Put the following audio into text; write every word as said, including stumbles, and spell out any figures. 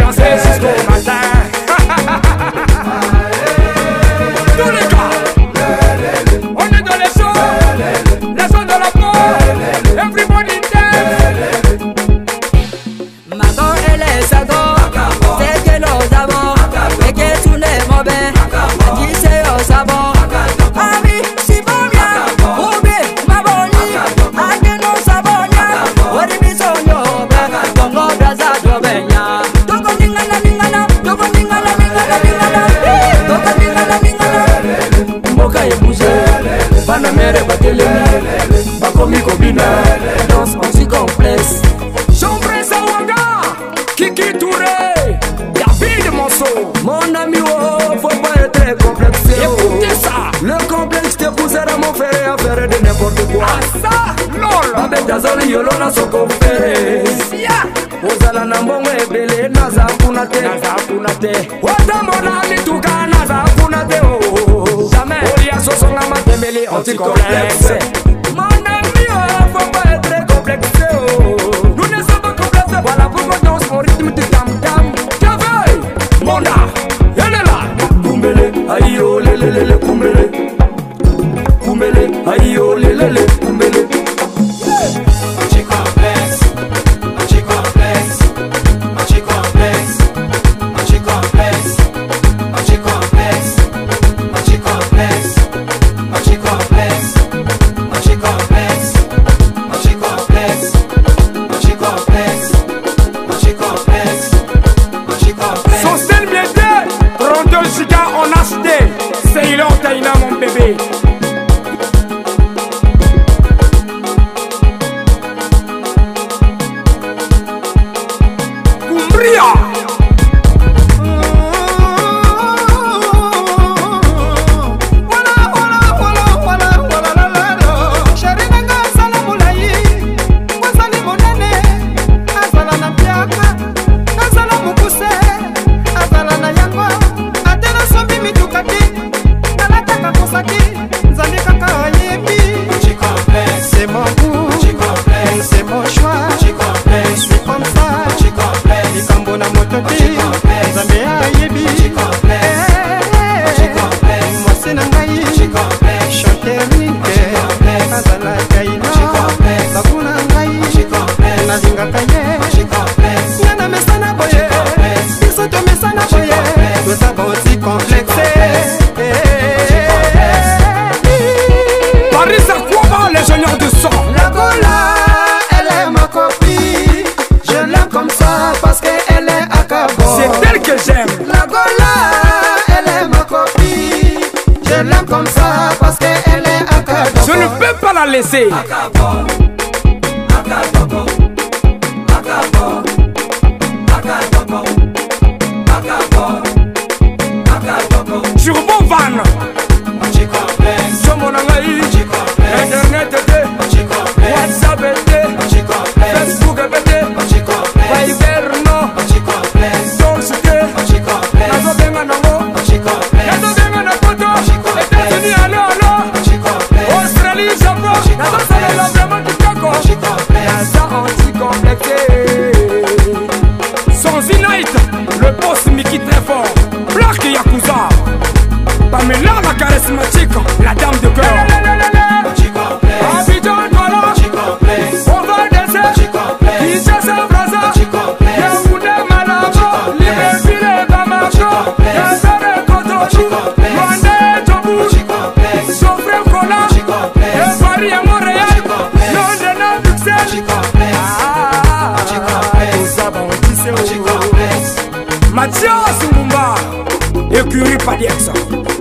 danser jusqu'au matin. Tous les gars, on est dans les shows, les sons de la peau, everybody dance. Maman elle est sago, c'est que nous avons, et que tout n'est mauvais, qui c'est au savon. Ami, si bon bien, oubi, ma boni, a que nous savons bien, ou de bisogno, bongo braza dobenya. Toko ningana ningana, toko ningana ningana ningana, toko ningana ningana. Mboka ye bouge, bana mere batele, bakomi kobina, danse anti-complexe. Jean-Brice Awanga, Kiki Touré, David Monceau. Mon ami, oh, faut pas être complexé. Écoutez ça. Le complexe te poussera mon frère à faire de n'importe quoi. Ah ça, lol. Avec Dazali Yolo na soko fere. Sia. Ozala na mbongo ebele naza kuna te. Naza kuna te. Otamona mituka naza kuna te. Oh, jamais. Olia sosonga matembele anti-complexe. Mon ami, oh, faut pas être complexé. Oh. Nous ne sommes pas complexés. Voilà pourquoi on danse mon rythme de tam-tam. Cavey, Monda, elle est là. Kumbele, aïe oh le le le le kumbele. Kumbele, aïe oh le le le kumbele. Anti-complexe, anti-complexe, anti-complexe, anti-complexe, anti-complexe, anti-complexe, anti-complexe, anti-complexe, anti-complexe, anti-complexe, anti-complexe, anti-complexe. Son style miette, trente-deux gigas en H D. C'est il en taïna mon bébé. Cumbria. C'est mon goût, c'est mon choix, je suis comme ça. Likambona mototi, nzambe ayebi. Mwasi na ngai, chanter mike, azala kaina, babu na ngai, nalingaka ye. Ngana mesana boye, biso to mesana boye, toza boti complexe. Paris Akwaba, l'ingénieur du son. La Gola, elle est ma copine. Je l'aime comme ça parce qu'elle est à Cabo. C'est elle que j'aime. La Gola, elle est ma copine. Je l'aime comme ça parce qu'elle est à Cabo. Je ne peux pas la laisser. Acabo, Acabo, Acabo, Acabo, Acabo, Acabo. Turbo Van. Anti-complexe, Somonangaï. Internet était. WhatsApp était. Facebook était. Viber non. Solcité. Nazo benga nango. Nazo benga na koto. États-Unis allo allo. Australie, Japon. Nazo salela vraiment kitoko. Nazo anti-complexé. Sans Zinite, le boss Mickey très fort. Black Yakuza. Pamela la charismatique, la dame de cœur. Abidjan, voilà. On va danser. Kinshasa, Braza. Yaoundé, Malabo. Libreville, Bamako. Yazare, Koto. Mandé, Tobu. Sofre, Kola. Et Paris et Montréal. Londres, Bruxelles. Ah, nous avons dit c'est où. Mathias Ngumba. Écurie Padiex.